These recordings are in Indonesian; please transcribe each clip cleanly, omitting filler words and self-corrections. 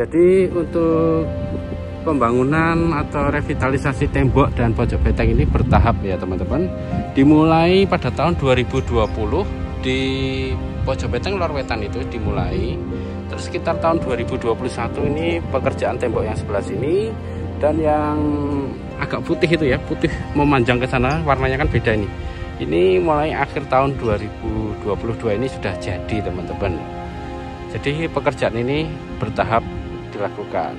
Jadi untuk pembangunan atau revitalisasi tembok dan pojok beteng ini bertahap ya teman-teman. Dimulai pada tahun 2020 di pojok beteng Lor Wetan itu dimulai. Terus sekitar tahun 2021 ini pekerjaan tembok yang sebelah sini, dan yang agak putih itu ya, putih memanjang ke sana, warnanya kan beda ini. Ini mulai akhir tahun 2022 ini sudah jadi teman-teman. Jadi pekerjaan ini bertahap dilakukan.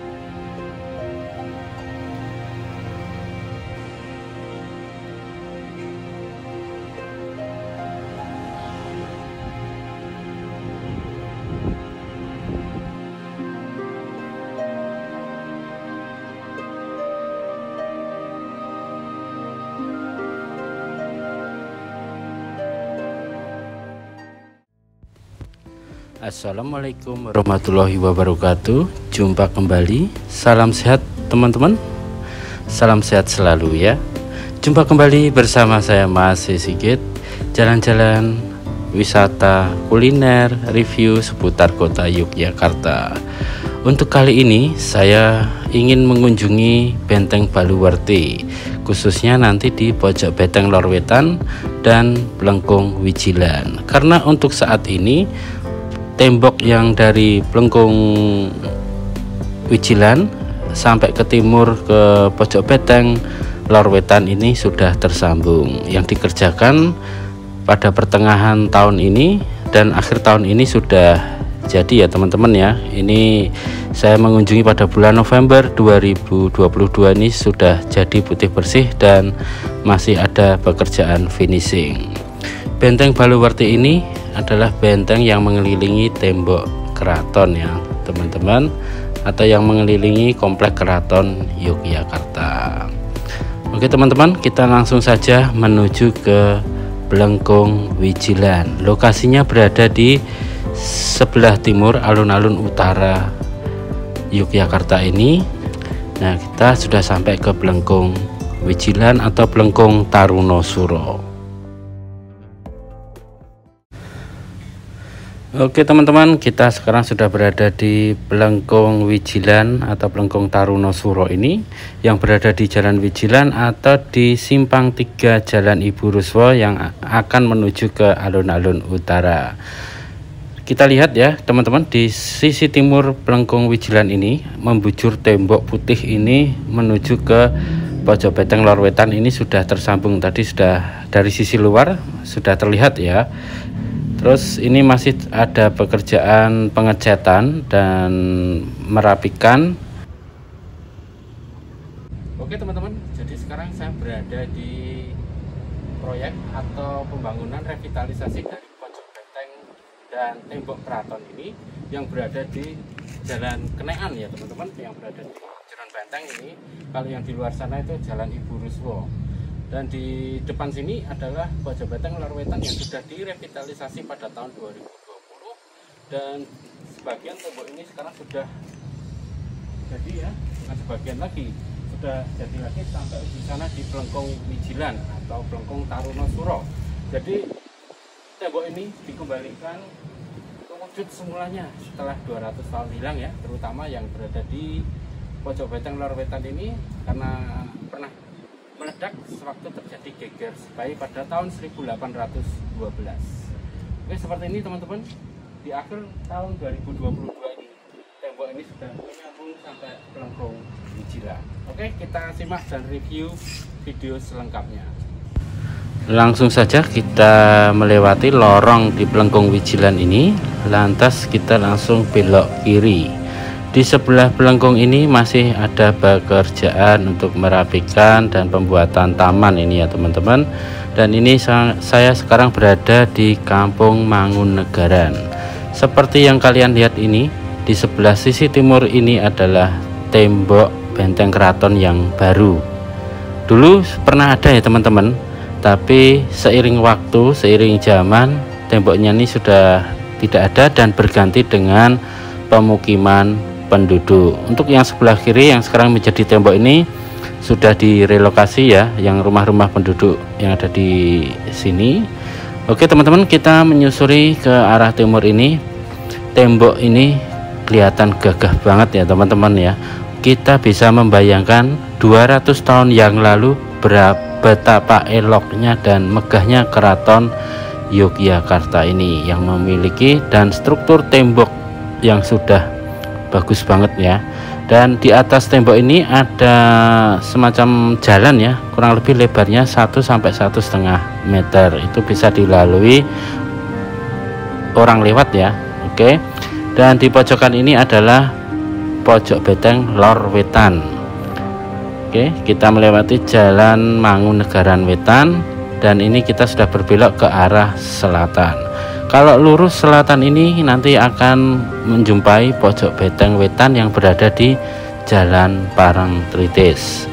Assalamualaikum warahmatullahi wabarakatuh. Jumpa kembali. Salam sehat teman-teman. Salam sehat selalu ya. Jumpa kembali bersama saya Mas Sigit. Jalan-jalan, wisata, kuliner, review seputar kota Yogyakarta. Untuk kali ini saya ingin mengunjungi Benteng Baluwerti, khususnya nanti di pojok beteng Lor Wetan dan Plengkung Wijilan. Karena untuk saat ini tembok yang dari Plengkung Wijilan sampai ke timur ke pojok beteng Lor Wetan ini sudah tersambung. Yang dikerjakan pada pertengahan tahun ini dan akhir tahun ini sudah jadi ya teman-teman ya. Ini saya mengunjungi pada bulan November 2022, ini sudah jadi putih bersih dan masih ada pekerjaan finishing. Benteng Baluwerti ini adalah benteng yang mengelilingi tembok keraton ya teman-teman, atau yang mengelilingi komplek keraton Yogyakarta. Oke teman-teman, kita langsung saja menuju ke Plengkung Wijilan. Lokasinya berada di sebelah timur alun-alun utara Yogyakarta ini. Nah, kita sudah sampai ke Plengkung Wijilan atau Plengkung Tarunosuro. Oke teman-teman, kita sekarang sudah berada di Plengkung Wijilan atau Plengkung Tarunosuro ini, yang berada di Jalan Wijilan atau di Simpang 3 Jalan Ibu Ruswo yang akan menuju ke alun-alun utara. Kita lihat ya teman-teman, di sisi timur Plengkung Wijilan ini membujur tembok putih ini menuju ke pojok beteng Lor Wetan ini sudah tersambung. Tadi sudah dari sisi luar sudah terlihat ya. Terus ini masih ada pekerjaan pengecatan dan merapikan. Oke teman-teman, jadi sekarang saya berada di proyek atau pembangunan revitalisasi dari pojok beteng dan tembok keraton ini yang berada di Jalan Kenean ya teman-teman, yang berada di Jalan Benteng ini. Kalau yang di luar sana itu Jalan Ibu Ruswo. Dan di depan sini adalah pojok beteng Lor Wetan yang sudah direvitalisasi pada tahun 2020, dan sebagian tembok ini sekarang sudah jadi ya, dengan sebagian lagi sudah jadi lagi sampai di sana di Plengkung Wijilan atau Plengkung Tarunosuro. Jadi tembok ini dikembalikan ke wujud semulanya setelah 200 tahun hilang ya, terutama yang berada di pojok beteng Lor Wetan ini karena pernah meledak sewaktu terjadi geger sebayi pada tahun 1812. Oke, seperti ini teman-teman, di akhir tahun 2022 ini tembok ini sudah menyambung sampai Plengkung Wijilan. Oke, kita simak dan review video selengkapnya. Langsung saja kita melewati lorong di Plengkung Wijilan ini, lantas kita langsung belok kiri. Di sebelah Plengkung ini masih ada pekerjaan untuk merapikan dan pembuatan taman ini ya teman-teman. Dan ini saya sekarang berada di Kampung Mangunegaran. Seperti yang kalian lihat ini, di sebelah sisi timur ini adalah tembok benteng keraton yang baru. Dulu pernah ada ya teman-teman, tapi seiring waktu, seiring zaman, temboknya ini sudah tidak ada dan berganti dengan pemukiman penduduk. Untuk yang sebelah kiri yang sekarang menjadi tembok ini sudah direlokasi ya, yang rumah-rumah penduduk yang ada di sini. Oke teman-teman, kita menyusuri ke arah timur ini. Tembok ini kelihatan gagah banget ya teman-teman ya. Kita bisa membayangkan 200 tahun yang lalu betapa eloknya dan megahnya keraton Yogyakarta ini yang memiliki dan struktur tembok yang sudah bagus banget ya. Dan di atas tembok ini ada semacam jalan ya, kurang lebih lebarnya 1 sampai 1,5 meter. Itu bisa dilalui orang lewat ya. Oke. Dan di pojokan ini adalah pojok Beteng Lor Wetan. Oke, kita melewati jalan Mangunagaran Wetan dan ini kita sudah berbelok ke arah selatan. Kalau lurus selatan ini nanti akan menjumpai pojok Beteng Wetan yang berada di Jalan Parangtritis.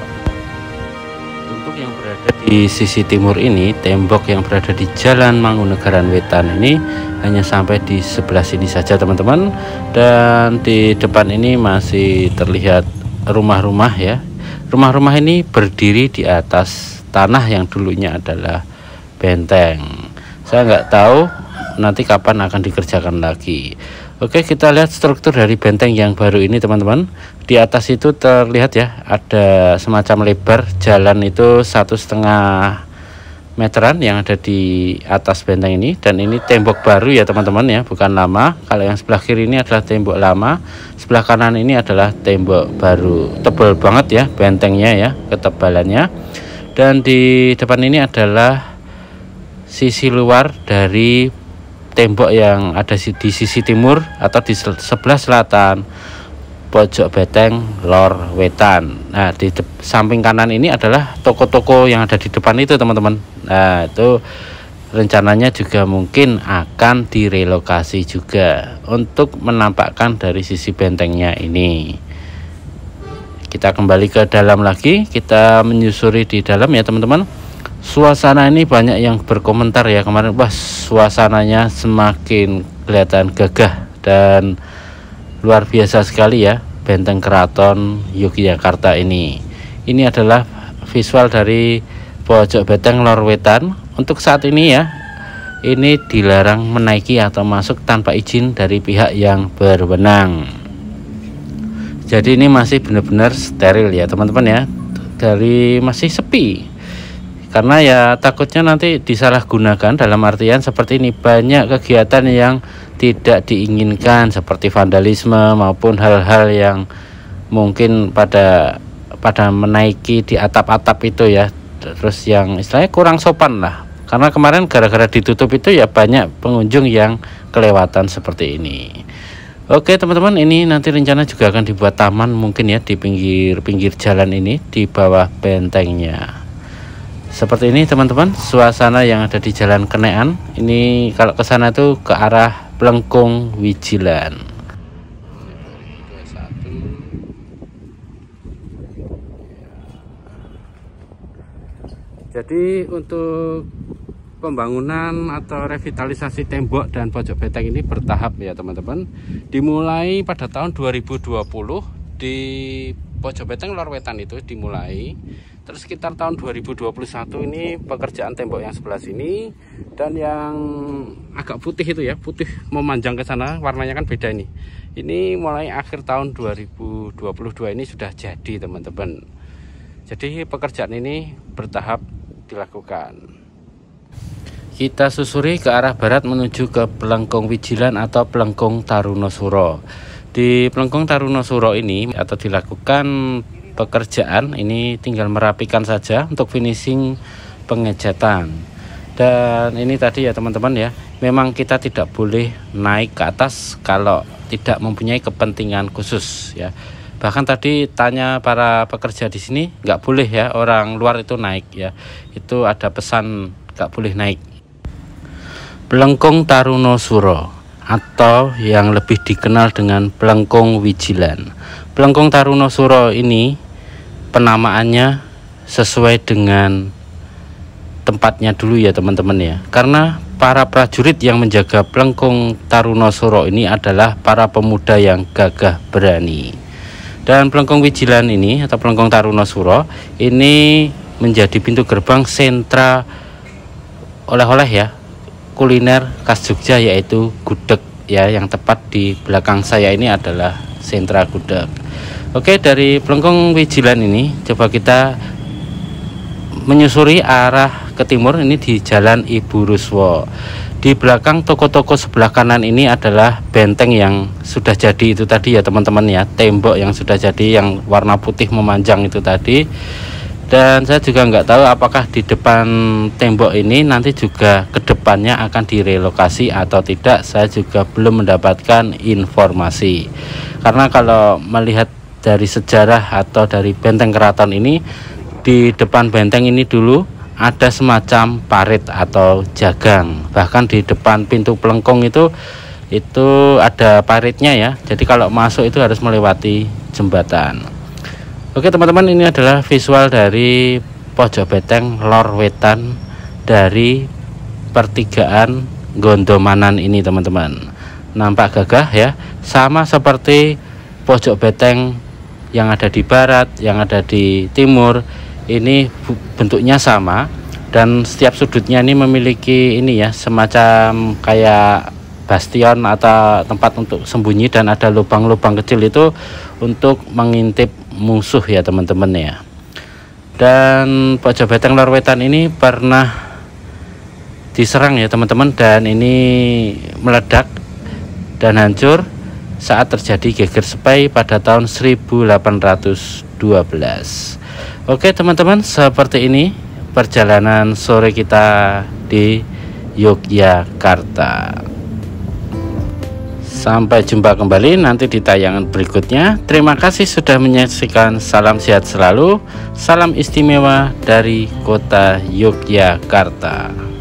Untuk yang berada di sisi timur ini, tembok yang berada di Jalan Mangunagaran Wetan ini hanya sampai di sebelah sini saja teman-teman. Dan di depan ini masih terlihat rumah-rumah ya. Rumah-rumah ini berdiri di atas tanah yang dulunya adalah benteng. Saya nggak tahu nanti kapan akan dikerjakan lagi. Oke, kita lihat struktur dari benteng yang baru ini teman-teman. Di atas itu terlihat ya, ada semacam lebar jalan itu 1,5 meteran yang ada di atas benteng ini. Dan ini tembok baru ya teman-teman ya, bukan lama. Kalau yang sebelah kiri ini adalah tembok lama, sebelah kanan ini adalah tembok baru. Tebal banget ya bentengnya ya, ketebalannya. Dan di depan ini adalah sisi luar dari tembok yang ada di sisi timur atau di sebelah selatan pojok Beteng Lor Wetan. Nah, di samping kanan ini adalah toko-toko yang ada di depan itu teman-teman. Nah, itu rencananya juga mungkin akan direlokasi juga untuk menampakkan dari sisi bentengnya ini. Kita kembali ke dalam lagi, kita menyusuri di dalam ya teman-teman. Suasana ini banyak yang berkomentar ya kemarin, wah suasananya semakin kelihatan gagah dan luar biasa sekali ya benteng keraton Yogyakarta ini. Ini adalah visual dari pojok Beteng Lor Wetan. Untuk saat ini ya, ini dilarang menaiki atau masuk tanpa izin dari pihak yang berwenang. Jadi ini masih benar-benar steril ya teman-teman ya, dari masih sepi. Karena ya takutnya nanti disalahgunakan, dalam artian seperti ini, banyak kegiatan yang tidak diinginkan seperti vandalisme maupun hal-hal yang mungkin pada menaiki di atap-atap itu ya, terus yang istilahnya kurang sopan lah. Karena kemarin gara-gara ditutup itu ya banyak pengunjung yang kelewatan seperti ini. Oke teman-teman, ini nanti rencana juga akan dibuat taman mungkin ya di pinggir jalan ini di bawah bentengnya. Seperti ini teman-teman suasana yang ada di Jalan Kenean. Ini kalau ke sana tuh ke arah Plengkung Wijilan. Jadi untuk pembangunan atau revitalisasi tembok dan pojok benteng ini bertahap ya teman-teman. Dimulai pada tahun 2020 di pojok Beteng Lor Wetan itu dimulai. Terus sekitar tahun 2021 ini pekerjaan tembok yang sebelah sini, dan yang agak putih itu ya, putih memanjang ke sana, warnanya kan beda ini. Ini mulai akhir tahun 2022 ini sudah jadi teman-teman. Jadi pekerjaan ini bertahap dilakukan. Kita susuri ke arah barat menuju ke Plengkung Wijilan atau Plengkung Tarunosuro. Di Plengkung Tarunosuro ini atau dilakukan pekerjaan ini tinggal merapikan saja untuk finishing pengecatan. Dan ini tadi ya teman-teman ya, memang kita tidak boleh naik ke atas kalau tidak mempunyai kepentingan khusus ya. Bahkan tadi tanya para pekerja di sini, nggak boleh ya orang luar itu naik ya. Itu ada pesan nggak boleh naik. Plengkung Tarunosuro atau yang lebih dikenal dengan Plengkung Wijilan. Plengkung Tarunosuro ini penamaannya sesuai dengan tempatnya dulu ya teman-teman ya. Karena para prajurit yang menjaga Plengkung Tarunosuro ini adalah para pemuda yang gagah berani. Dan Plengkung Wijilan ini atau Plengkung Tarunosuro ini menjadi pintu gerbang sentra oleh-oleh ya, kuliner khas Jogja, yaitu gudeg ya, yang tepat di belakang saya ini adalah sentra gudeg. Oke, dari Plengkung Wijilan ini coba kita menyusuri arah ke timur, ini di Jalan Ibu Ruswo. Di belakang toko-toko sebelah kanan ini adalah benteng yang sudah jadi itu tadi ya teman-teman ya, tembok yang sudah jadi yang warna putih memanjang itu tadi. Dan saya juga nggak tahu apakah di depan tembok ini nanti juga kedepannya akan direlokasi atau tidak. Saya juga belum mendapatkan informasi, karena kalau melihat dari sejarah atau dari benteng keraton ini, di depan benteng ini dulu ada semacam parit atau jagang, bahkan di depan pintu Plengkung itu ada paritnya ya, jadi kalau masuk itu harus melewati jembatan. Oke teman-teman, ini adalah visual dari pojok benteng lor wetan dari pertigaan Gondomanan ini teman-teman. Nampak gagah ya, sama seperti pojok benteng yang ada di barat, yang ada di timur. Ini bentuknya sama dan setiap sudutnya ini memiliki ini ya, semacam kayak bastion atau tempat untuk sembunyi, dan ada lubang-lubang kecil itu untuk mengintip musuh ya teman-teman ya. Dan pojok benteng lor wetan ini pernah diserang ya teman-teman, dan ini meledak dan hancur saat terjadi geger sepai pada tahun 1812. Oke teman-teman, seperti ini perjalanan sore kita di Yogyakarta. Sampai jumpa kembali nanti di tayangan berikutnya. Terima kasih sudah menyaksikan. Salam sehat selalu, salam istimewa dari kota Yogyakarta.